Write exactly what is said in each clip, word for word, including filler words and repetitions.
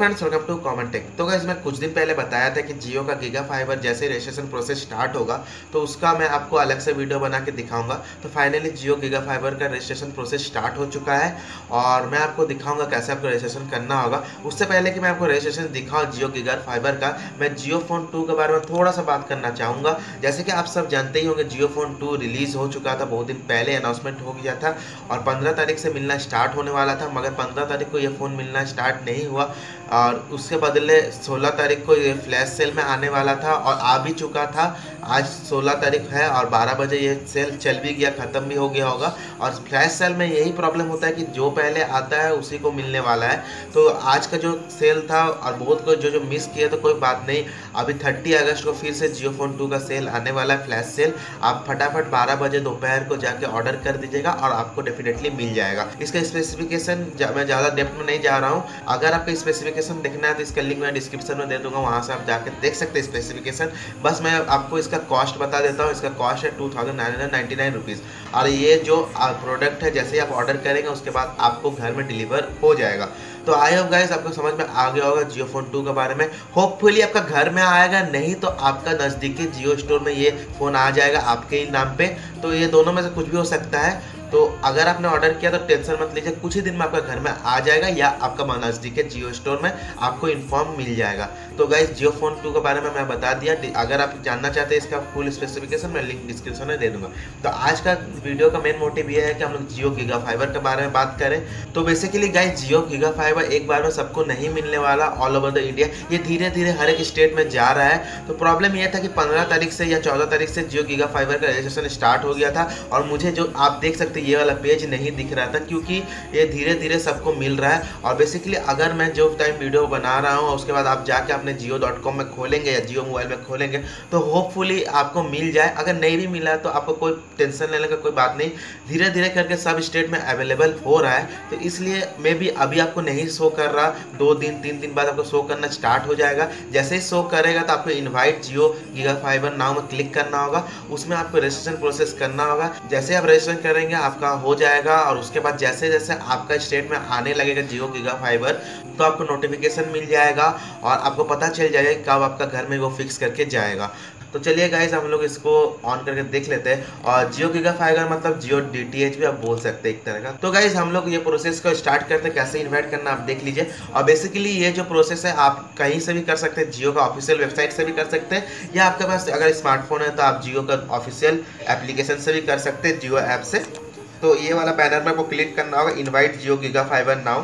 Friends, welcome to common tech. तो guys, मैं कुछ दिन पहले बताया था कि जियो का गीगा फाइबर जैसे रजिस्ट्रेशन प्रोसेस स्टार्ट होगा तो उसका मैं आपको अलग से वीडियो बना के दिखाऊंगा। तो फाइनली जियो गीगा फाइबर का रजिस्ट्रेशन प्रोसेस स्टार्ट हो चुका है और मैं आपको दिखाऊंगा कैसे आपको रजिस्ट्रेशन करना होगा। उससे पहले कि मैं आपको रजिस्ट्रेशन दिखाऊँ जियो गीगा फाइबर का, मैं जियो फोन टू के बारे में थोड़ा सा बात करना चाहूँगा। जैसे कि आप सब जानते ही होंगे, जियो फोन टू रिलीज हो चुका था, बहुत दिन पहले अनाउंसमेंट हो गया था और पंद्रह तारीख से मिलना स्टार्ट होने वाला था, मगर पंद्रह तारीख को ये फ़ोन मिलना स्टार्ट नहीं हुआ और उसके बदले सोलह तारीख को ये फ्लैश सेल में आने वाला था और आ भी चुका था। आज सोलह तारीख है और बारह बजे ये सेल चल भी गया, ख़त्म भी हो गया होगा। और फ्लैश सेल में यही प्रॉब्लम होता है कि जो पहले आता है उसी को मिलने वाला है। तो आज का जो सेल था और बहुत को जो जो मिस किया तो कोई बात नहीं, अभी तीस अगस्त को फिर से जियो फोन टू का सेल आने वाला है, फ्लैश सेल। आप फटाफट बारह बजे दोपहर को जाके ऑर्डर कर दीजिएगा और आपको डेफिनेटली मिल जाएगा। इसका स्पेसिफिकेशन मैं ज़्यादा डेप्थ में नहीं जा रहा हूँ, अगर आपका स्पेसिफिकेशन देखना है तो इसका लिंक मैं डिस्क्रिप्शन में दे दूंगा, वहाँ से आप जाकर देख सकते हैं स्पेसिफिकेशन। बस मैं आपको इसका कॉस्ट बता देता हूँ। इसका कॉस्ट है two thousand nine hundred ninety nine rupees और ये जो प्रोडक्ट है जैसे ही आप ऑर्डर करेंगे उसके बाद आपको घर में डिलीवर हो जाएगा। तो आई होप गाइस आपको समझ में आ गया होगा जियो फोन टू के बारे में। होपफुली आपका घर में आएगा, नहीं तो आपका नज़दीकी जियो स्टोर में ये फ़ोन आ जाएगा आपके ही नाम पे। तो ये दोनों में से कुछ भी हो सकता है। तो अगर आपने ऑर्डर किया तो टेंशन मत लीजिए, कुछ ही दिन में आपका घर में आ जाएगा या आपका नज़दीकी जियो स्टोर में आपको इन्फॉर्म मिल जाएगा। तो गाइस, जियो फोन टू के बारे में मैं बता दिया। अगर आप जानना चाहते हैं इसका फुल स्पेसिफिकेशन, मैं लिंक डिस्क्रिप्शन में दे दूंगा। तो आज का वीडियो का मेन मोटिव ये है कि हम लोग जियो गीगा फाइबर के बारे में बात करें। तो basically guys, Jio giga fiber एक बार में सबको नहीं मिलने वाला ऑल ओवर द इंडिया, ये धीरे धीरे हर एक स्टेट में जा रहा है। तो प्रॉब्लम यह था कि पंद्रह तारीख से या चौदह तारीख से जियो गीगा फाइबर का रजिस्ट्रेशन स्टार्ट हो गया था और मुझे जो आप देख सकते ये वाला पेज नहीं दिख रहा था, क्योंकि ये धीरे धीरे सबको मिल रहा है। और बेसिकली अगर मैं जो टाइम वीडियो बना रहा हूँ उसके बाद आप जाके अपने जियो डॉट कॉम में खोलेंगे या जियो मोबाइल में खोलेंगे तो होपफुली आपको मिल जाए। अगर नहीं भी मिला तो आपको कोई टेंशन लेने का कोई बात नहीं, धीरे धीरे करके सब स्टेट में अवेलेबल हो रहा है। तो इसलिए मैं भी अभी आपको नहीं शो कर रहा, दो दिन तीन दिन बाद आपको शो करना स्टार्ट हो जाएगा। जैसे ही शो करेगा तो आपको invite Jio giga fiber now में क्लिक करना होगा, उसमें आपको रजिस्ट्रेशन प्रोसेस करना होगा। जैसे आप रजिस्ट्रेशन करेंगे आपका हो जाएगा और उसके बाद जैसे जैसे आपका स्टेट में आने लगेगा जियो गीगा फाइबर तो आपको नोटिफिकेशन मिल जाएगा और आपको पता चल जाएगा कब आपका घर में वो फिक्स करके जाएगा। तो चलिए गाइस, हम लोग इसको ऑन करके देख लेते हैं। और जियो गीगा फाइबर मतलब जियो डीटीएच भी आप बोल सकते हैं एक तरह का। तो गाइस, हम लोग ये प्रोसेस को स्टार्ट करते हैं, कैसे इन्वाइट करना आप देख लीजिए। और बेसिकली ये जो प्रोसेस है आप कहीं से भी कर सकते हैं, जियो का ऑफिशियल वेबसाइट से भी कर सकते हैं या आपके पास अगर स्मार्टफोन है तो आप जियो का ऑफिशियल एप्लीकेशन से भी कर सकते हैं, जियो ऐप से। तो ये वाला बैनर में आपको क्लिक करना होगा, invite Jio giga fiber now.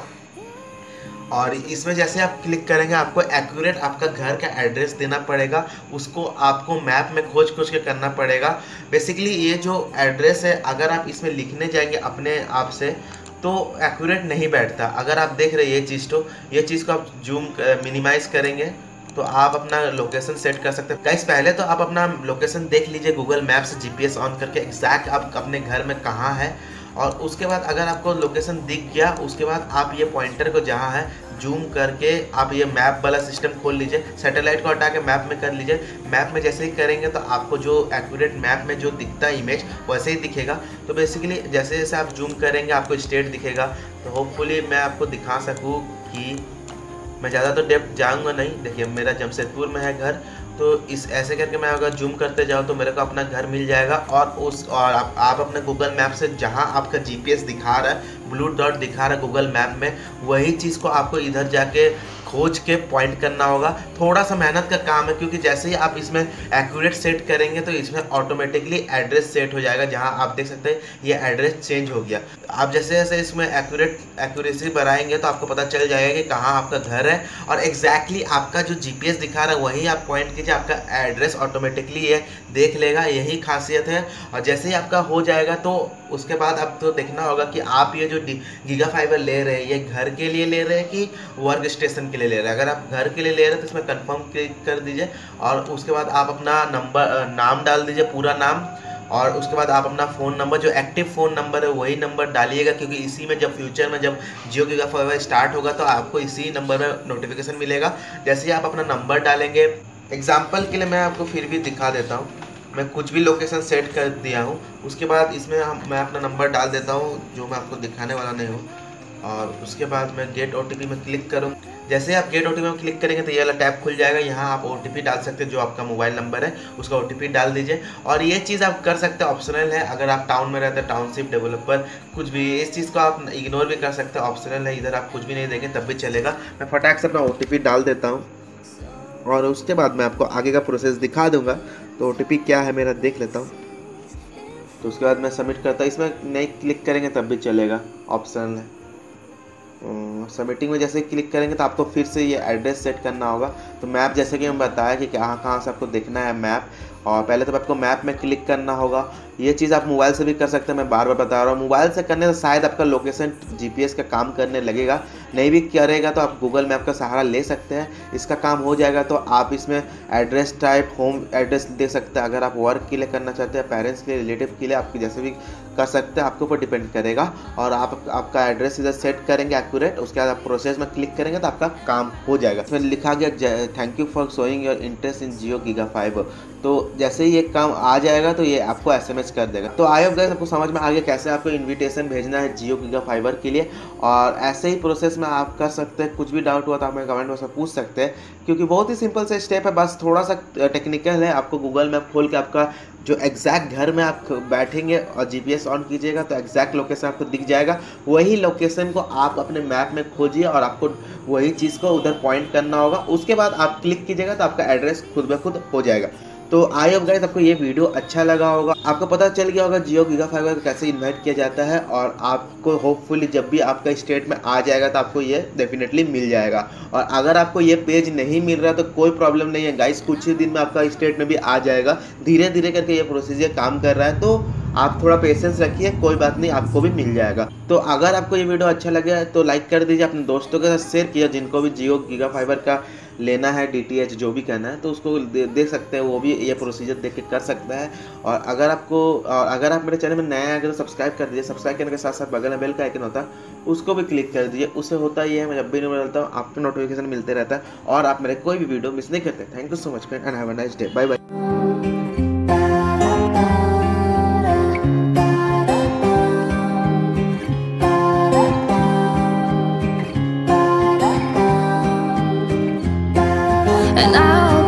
और इसमें जैसे आप क्लिक करेंगे आपको एक्यूरेट आपका घर का एड्रेस देना पड़ेगा, उसको आपको मैप में खोज खोज के करना पड़ेगा। बेसिकली ये जो एड्रेस है अगर आप इसमें लिखने जाएंगे अपने आप से तो एक्यूरेट नहीं बैठता। अगर आप देख रहे हैं ये चीज़, तो ये चीज़ को आप जूम मिनिमाइज करेंगे तो आप अपना लोकेशन सेट कर सकते हैं। गाइस, पहले तो आप अपना लोकेशन देख लीजिए गूगल मैप से जीपीएस ऑन करके एग्जैक्ट आप अपने घर में कहाँ है। और उसके बाद अगर आपको लोकेशन दिख गया उसके बाद आप ये पॉइंटर को जहाँ है जूम करके आप ये मैप वाला सिस्टम खोल लीजिए, सैटेलाइट को हटा के मैप में कर लीजिए। मैप में जैसे ही करेंगे तो आपको जो एक्यूरेट मैप में जो दिखता है इमेज वैसे ही दिखेगा। तो बेसिकली जैसे जैसे आप जूम करेंगे आपको स्टेट दिखेगा। तो होपफुली मैं आपको दिखा सकूँ कि मैं ज़्यादा तो डेप्थ जाऊँगा नहीं। देखिए मेरा जमशेदपुर में है घर, तो इस ऐसे करके मैं अगर जूम करते जाऊँ तो मेरे को अपना घर मिल जाएगा। और उस और आप, आप अपने गूगल मैप से जहाँ आपका जीपीएस दिखा रहा है, ब्लू डॉट दिखा रहा है गूगल मैप में, वही चीज़ को आपको इधर जाके खोज के पॉइंट करना होगा। थोड़ा सा मेहनत का काम है क्योंकि जैसे ही आप इसमें एक्यूरेट सेट करेंगे तो इसमें ऑटोमेटिकली एड्रेस सेट हो जाएगा। जहां आप देख सकते हैं ये एड्रेस चेंज हो गया। आप जैसे जैसे इसमें एक्यूरेट एक्यूरेसी बढ़ाएंगे तो आपको पता चल जाएगा कि कहाँ आपका घर है और एग्जैक्टली आपका जो जीपीएस दिखा रहा है वही आप पॉइंट कीजिए, आपका एड्रेस ऑटोमेटिकली ये देख लेगा। यही खासियत है। और जैसे ही आपका हो जाएगा तो उसके बाद आपको देखना होगा कि आप ये जो गीगा फाइबर ले रहे हैं ये घर के लिए ले रहे हैं कि वर्क स्टेशन के लिए ले रहे हैं। अगर आप घर के लिए ले रहे हैं तो इसमें कंफर्म क्लिक कर दीजिए और उसके बाद आप अपना नंबर नाम डाल दीजिए, पूरा नाम। और उसके बाद आप अपना फ़ोन नंबर, जो एक्टिव फ़ोन नंबर है वही नंबर डालिएगा, क्योंकि इसी में जब फ्यूचर में जब जियो गीगा फाइबर स्टार्ट होगा तो आपको इसी नंबर में नोटिफिकेशन मिलेगा। जैसे ही आप अपना नंबर डालेंगे, एग्जाम्पल के लिए मैं आपको फिर भी दिखा देता हूँ, मैं कुछ भी लोकेशन सेट कर दिया हूँ। उसके बाद इसमें हम मैं अपना नंबर डाल देता हूँ जो मैं आपको दिखाने वाला नहीं हूँ। और उसके बाद मैं गेट ओटीपी में क्लिक करूँ। जैसे आप गेट ओटीपी में क्लिक करेंगे तो ये वाला टैब खुल जाएगा। यहाँ आप ओटीपी डाल सकते हैं, जो आपका मोबाइल नंबर है उसका ओटीपी डाल दीजिए। और ये चीज़ आप कर सकते हैं, ऑप्शनल है। अगर आप टाउन में रहते हैं, टाउनशिप डेवलपर कुछ भी, इस चीज़ को आप इग्नोर भी कर सकते हैं, ऑप्शनल है। इधर आप कुछ भी नहीं देंगे तब भी चलेगा। मैं फटाक से अपना ओटीपी डाल देता हूँ और उसके बाद मैं आपको आगे का प्रोसेस दिखा दूंगा। तो ओटीपी क्या है मेरा देख लेता हूँ। तो उसके बाद मैं सबमिट करता हूँ। इसमें नहीं क्लिक करेंगे तब भी चलेगा, ऑप्शनल है। सबमिटिंग में जैसे क्लिक करेंगे तो आपको फिर से ये एड्रेस सेट करना होगा। तो मैप जैसे कि हम बताया कि कहाँ कहाँ से आपको देखना है मैप, और पहले तो आपको मैप में क्लिक करना होगा। ये चीज़ आप मोबाइल से भी कर सकते हैं, मैं बार बार बता रहा हूँ। मोबाइल से करने से शायद आपका लोकेशन जीपीएस का काम करने लगेगा, नहीं भी करेगा तो आप गूगल मैप का सहारा ले सकते हैं, इसका काम हो जाएगा। तो आप इसमें एड्रेस टाइप होम एड्रेस दे सकते हैं। अगर आप वर्क के लिए करना चाहते हैं, पेरेंट्स के लिए, रिलेटिव के लिए, आपकी जैसे भी कर सकते हैं, आपके ऊपर डिपेंड करेगा। और आप आपका एड्रेस इधर सेट करेंगे एक्यूरेट, उसके बाद आप प्रोसेस में क्लिक करेंगे तो आपका काम हो जाएगा। इसमें लिखा गया thank you for showing your interest in Jio giga fiber. तो जैसे ही ये काम आ जाएगा तो ये आपको एसएमएस कर देगा। तो आई होप गाइस आपको समझ में आ गया कैसे आपको इनविटेशन भेजना है जियो गीगा फाइबर के लिए। और ऐसे ही प्रोसेस में आप कर सकते हैं। कुछ भी डाउट हुआ तो आप मेरे कमेंट बॉक्स में पूछ सकते हैं, क्योंकि बहुत ही सिंपल से स्टेप है, बस थोड़ा सा टेक्निकल है। आपको गूगल मैप खोल के आपका जो एग्जैक्ट घर में आप बैठेंगे और जीपीएस ऑन कीजिएगा तो एग्जैक्ट लोकेशन आपको दिख जाएगा। वही लोकेशन को आप अपने मैप में खोजिए और आपको वही चीज़ को उधर पॉइंट करना होगा। उसके बाद आप क्लिक कीजिएगा तो आपका एड्रेस खुद ब खुद हो जाएगा। तो आई होप गाइस आपको ये वीडियो अच्छा लगा होगा, आपको पता चल गया होगा जियो गीगा फाइबर कैसे इन्वाइट किया जाता है। और आपको होपफुली जब भी आपका स्टेट में आ जाएगा तो आपको ये डेफिनेटली मिल जाएगा। और अगर आपको ये पेज नहीं मिल रहा तो कोई प्रॉब्लम नहीं है गाइस, कुछ ही दिन में आपका स्टेट में भी आ जाएगा। धीरे धीरे करके ये प्रोसीजर काम कर रहा है, तो आप थोड़ा पेशेंस रखिए, कोई बात नहीं, आपको भी मिल जाएगा। तो अगर आपको ये वीडियो अच्छा लगे तो लाइक कर दीजिए, अपने दोस्तों के साथ शेयर किया, जिनको भी जियो गीगा फाइबर का लेना है, डीटीएच जो भी कहना है, तो उसको दे, देख सकते हैं, वो भी ये प्रोसीजर देख के कर सकता है। और अगर आपको और अगर आप मेरे चैनल में नए हैं तो सब्सक्राइब कर दीजिए। सब्सक्राइब करने के साथ साथ बगल में बेल का आइकन होता है, उसको भी क्लिक कर दीजिए। उससे होता ये है, मैं जब भी वीडियो डालता हूँ आपको नोटिफिकेशन मिलते रहता है और आप मेरे कोई भी वीडियो मिस नहीं करते। Thank you so much friend and have a nice day. Bye bye. And I